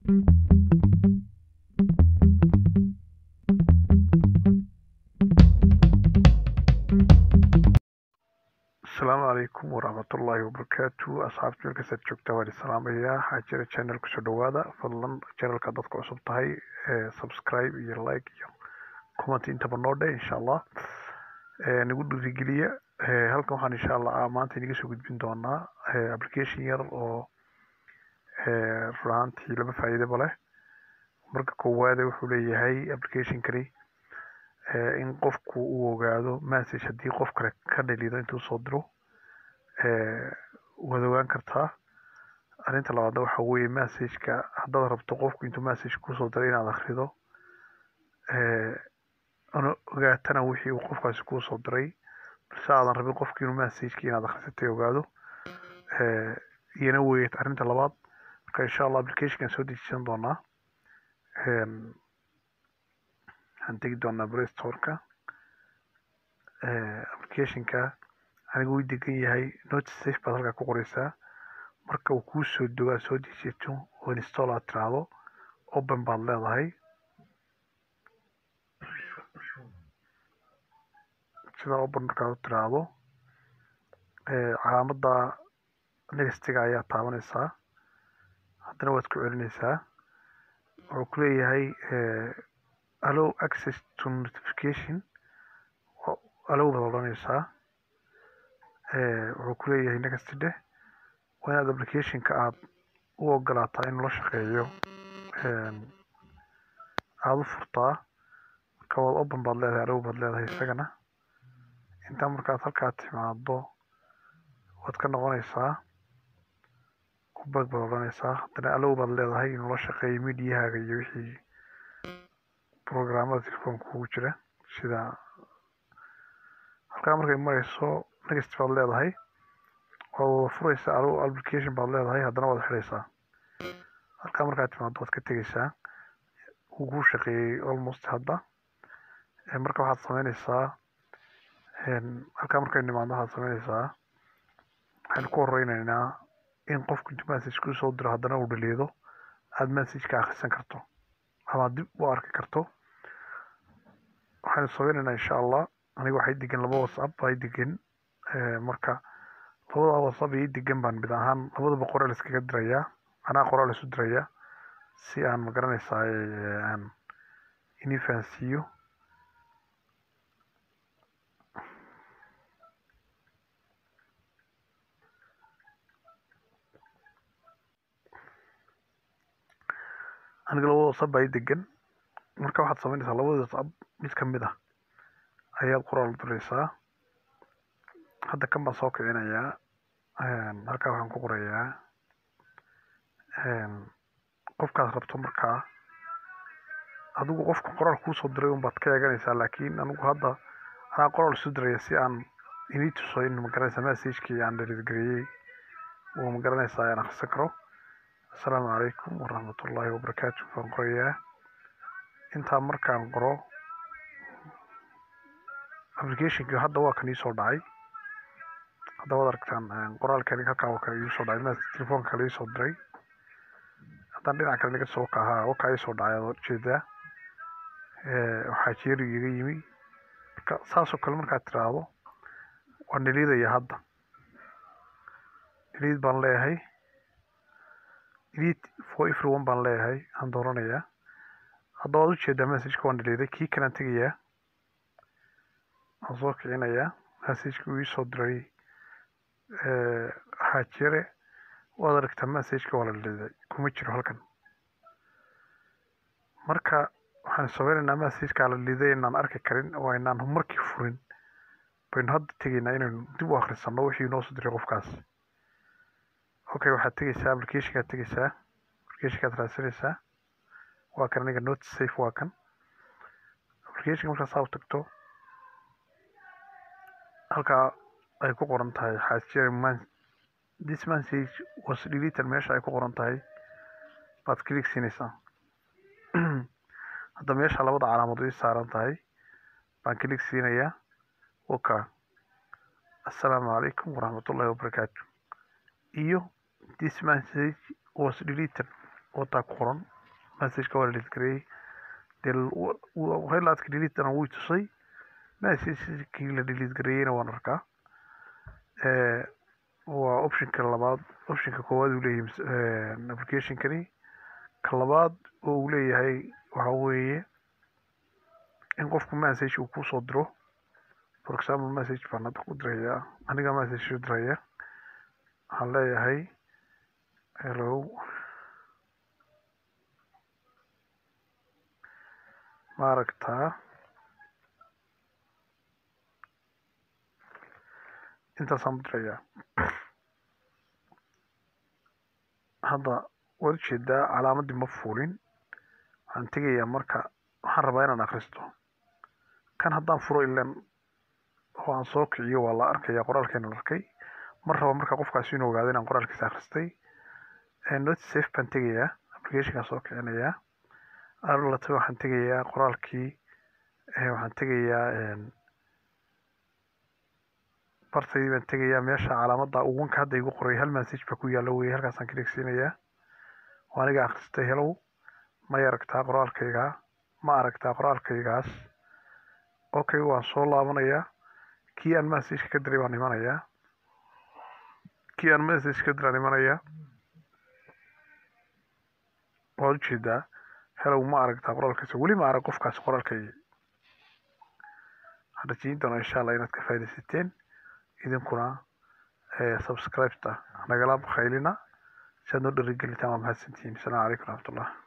السلام عليكم ورحمة الله وبركاته أصحاب جيلka saad joogta waan islaamayaa waxaa jira channel kusoo dhawaada fadlan channelka dadka cusub tahay subscribe iyo like iyo comment intaba noo dheh insha Allah nagu dhiirigeliya halkan waxaan insha Allah maanta inaga soo gudbin doonaa application yar oo runtii laba faa'iido leh marka koowaad wuxuu leeyahay application kani in qofku uu ogaado message haddii qof kale ka dhalido intuu soo diro waad ogaan kartaa arrinta labaad waxa weeye message-ka haddaad rabto qofku intuu message kusoo diray inaad akhrido ogaatana wixii uu qofkaasi kusoo diray balse aadan rabin qofkii inuu message-kii inaad akhrisatay ogaado iyana weeyat arrinta labaad marka insha Allah application-kan soo dejisan doonaa waxaan tegi doonaa Play Store-ka application-ka anigu uu degan yahay Note Safe baad halkaa ku qoraysaa marka uu kuu soo dego soo dejisato oo install aad tiraahdo open baad leedahay sida open markaad tiraahdo calaamadda next-ga ayaa taabanaysaa haddana waad ku celinaysaa wuxuu ku leeyahay allow access to notification allow baad odhanaysaa wuxuu ku leeyahay next dheh waa inaad application-ka aad u ogolaataa inuu la shaqeeyo aad u furtaa marka waad open baad leedahay allow baad leedahay isagana intaa markaad halkaa timaado waad ka noqonaysaa back baad odhanaysaa haddana allow baad leedahay inuu la shaqeeyo mediahaaga iyo wixii programmada telefoonka kugu jira sida halkaa markay marayso next baad leedahay waad wada furaysaa allow application baad leedahay haddana waad xidhaysaa halkaa markaad timaado waad ka tegaysaa wuu kuu shaqeeyey almost hadda marka waxaad samaynaysaa halkaa markay nimaado waxaad samaynaysaa waxaan ku horeynaynaa in qofku intuu message kuu soo diro haddana uu dhalido aad message-ka akhrisan karto ama dib u arki karto waxaan samaynaynaa insha Allah aniga waxay degan laba WhatsApp ay degan marka labada WhatsApp ay degan baan mid ahaan labadaba qoraal iskaga dirayaa anaa qoraal isu dirayaa si aan magaranaysaa aan inii fahansiiyo aniga labada WhatsApp ay degan marka waxaad samaynaysaa labada WhatsApp mid ka mid ah ayaad qoraal u diraysaa hadda kan baan soo kicinayaa halkaa waxaan ku qorayaa qofkaad rabto markaa adigu qofka qoraal kuu soo diray unbaad ka eeganaysaa laakiin anigu hadda anaa qoraal isu diraya si aan inii tuso in magaranaysaa message-kii aan delete gareeyey oo magaranaysaa aan akhrisan karo السلام عليكم ورحمة الله وبركاته فنقرية انت مركان قرو application كي هذا هو كان يسوي داعي هذا هو دركتان قرال كان هكا كان يسوي داعي ما تليفون كان يسوي داعي هذا دينا كان لقى سوق ها وكا يسوي داعي كذا وحاجير يجيمي ساسو كل مرة تراضو ونليد يا هذا نليد بان له هاي delete for everyone baan leeyahay aan dooranayaa hadda waad u jeedaa message-ka waan dhaliiday kii kalaan tegayaa aan soo kicinayaa message-ka uu ii soo diray xaajire waad aragtaa message-ka waa la dhaliiday kuma jiro halkan marka waxaan samaynaynaa message-ka la dhaliiday inaan arki karin oo inaan markii furin baynu hadda tegaynaa inaynu dib u akhrisanno wixii noo soo diray qofkaas okay waxaad tegaysaa application-kaad tegaysaa application-kaad raadsanaysaa waa kan aniga Note Safe waa kan application-ka markaad saa u tagto halkaa ay ku qoran tahay xaajir this message was deleted meesha ay ku qoran tahay baad click siinaysaa hadda meesha labada calaamadood ay saaran tahay baan click siinayaa okay assalaamu calaykum waraxmatullaahi wabarakaatuh iyo this message was deleted oo taa ku qoran message-ka waa la delete gareeyey dee highlight-ka delete-na wuu tusay message-kii la delete gareeyeyna waan arkaa waa optionka labaad optionka koowaad uu leeyahay application-kani ka labaad oo uu leeyahay waxa weeye in qofku message uu kusoo diro for example message baan hadda ku dirayaa aniga message u diraya waxaan leeyahay hello ma aragtaa intaasaan u dirayaa hadda waad ujeedaa calaamadii ma fuulin waxaan tegayaa marka waxaan rabaa inaan akhristo kan haddaan furo ilan oo aan soo kiciyo waa la arkayaa qoraalkeenan arkay mar raba marka qofkaasi inuu ogaado inaan qoraalkiisa akhristay not safe baan tegayaa applicationkaan soo kicinayaa arlata waxaan tegayaa qoraalkii waxaan tegayaa bartaydii baan tegayaa meesha calaamadda ugunka hadda igu qoray hal message baa ku yaalla weye halkaasaan ka dhegsiinayaa waa aniga akhristay hellow may aragtaa qoraalkayga ma aragtaa qoraalkaygaas okay waan soo laabanayaa kii aan message ka diray waan imanayaa kii aan message ka diraan imanayaa waad ujeedaa hellow ma aragtaa qoraalkiisa weli ma arag qofkaas qoraalkayga waxaan rajayn doonaa insha allah inaad ka faaidaysateen idinkuna subscribe-ta nagala bakhaylina si aad noo dhiirigelintaan waa mahadsantihiin asalaamu calaykum waraxmatullah